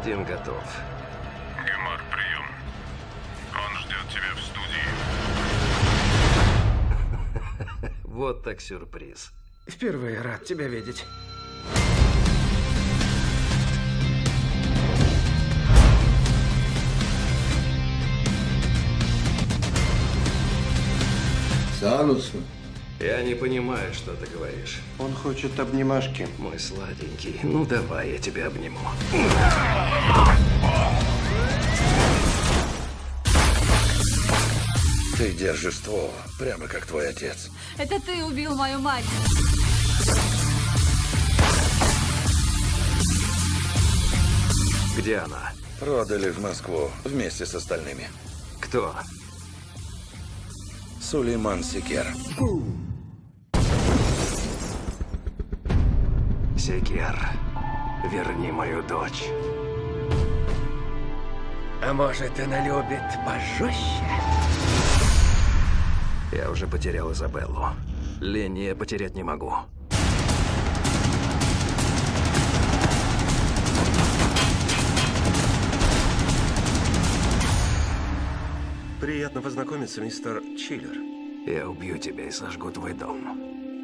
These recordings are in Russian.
Один готов. Гемар, прием. Он ждет тебя в студии. Вот так сюрприз. Впервые рад тебя видеть. Санусу. Я не понимаю, что ты говоришь. Он хочет обнимашки. Мой сладенький, ну давай я тебя обниму. Ты держишь ствол, прямо как твой отец. Это ты убил мою мать. Где она? Продали в Москву вместе с остальными. Кто? Сулейман Секер. Секер, верни мою дочь. А может, она любит пожестче? Я уже потерял Изабеллу. Ленни я потерять не могу. Приятно познакомиться, мистер Чиллер. Я убью тебя и сожгу твой дом.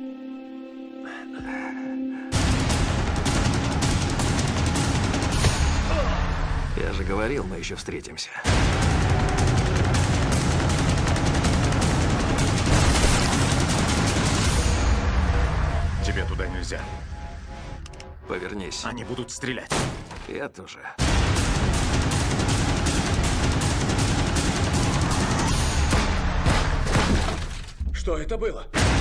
Я же говорил, мы еще встретимся. Тебе туда нельзя. Повернись. Они будут стрелять. Я тоже. Что это было?